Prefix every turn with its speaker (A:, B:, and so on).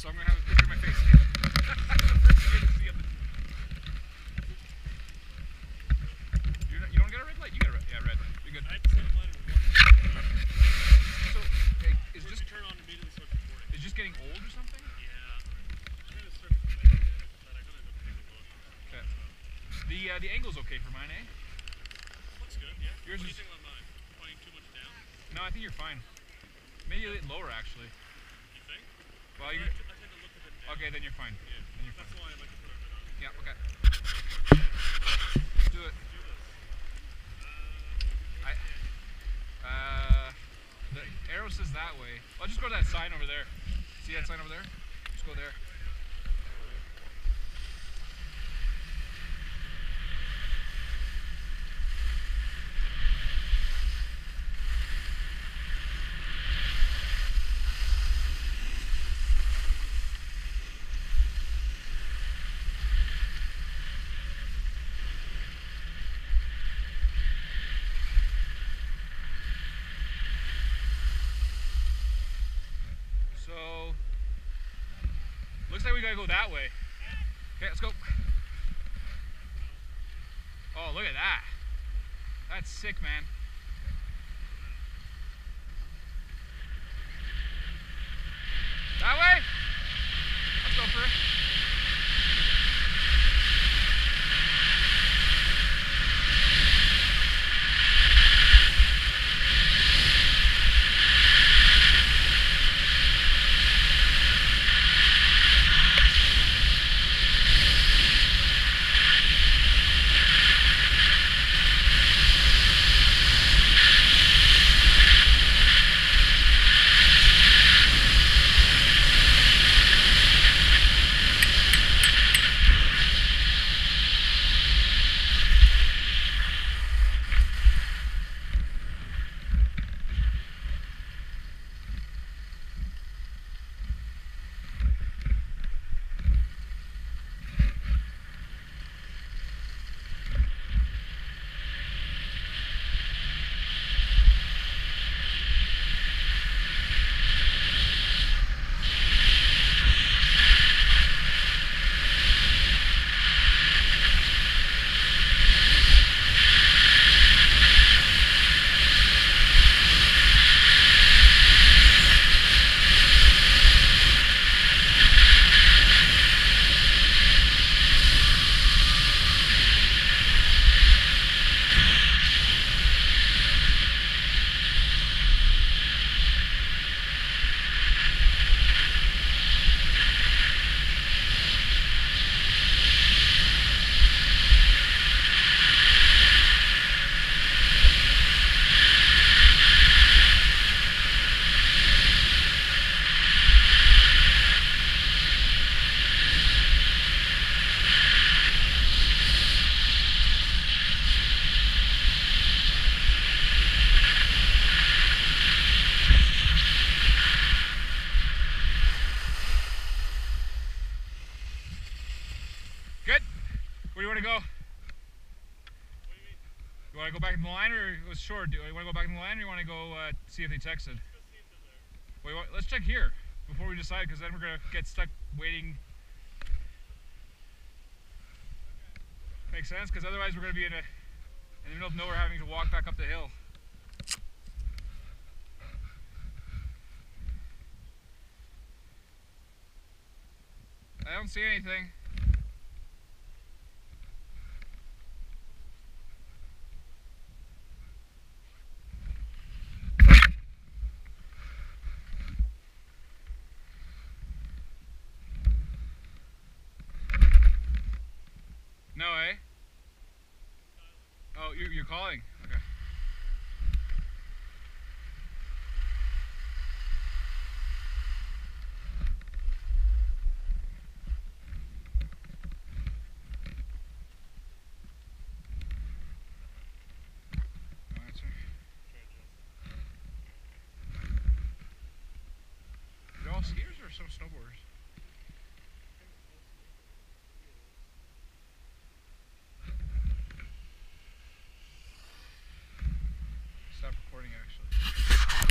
A: so I'm gonna have a picture of my face. You don't get a red light? You get a red. Yeah, red. You're good.
B: I had to set mine in one.
A: So, okay, is
B: Or
A: just
B: turn on immediately starts recording.
A: is just getting old or something?
B: Yeah. I'm gonna start from like again, but I gotta end up taking a look.
A: Okay. The angle's okay for mine, eh?
B: Looks good, yeah.
A: Yours
B: What do
A: is.
B: you think about mine? Pointing too much down?
A: No, I think you're fine. Maybe a little lower actually.
B: You think?
A: Well,
B: I
A: you.
B: tend to look a bit down.
A: Okay, then you're fine.
B: Yeah.
A: Then you're
B: That's
A: fine.
B: why I like to put a bit on.
A: Yeah. Okay. Let's do it.
B: Do this.
A: The arrow says that way. I'll just go to that sign over there. See that sign over there? Just go there. So, looks like we gotta go that way. Okay, let's go. Oh, look at that. That's sick, man. That way? Let's go for it. Good? Where do you want to go?
B: What do you mean?
A: You want to go back in the line, or it was short? Do you want to go back in the line, or you want to go see if they texted?
B: Let's go see if they're there.
A: Wait, let's check here before we decide, because then we're gonna get stuck waiting. Makes sense, because otherwise we're gonna be in the middle of nowhere, having to walk back up the hill. I don't see anything. No, eh? Oh, you're calling? Okay. No answer. They're all skiers or some snowboarders? Stop recording actually.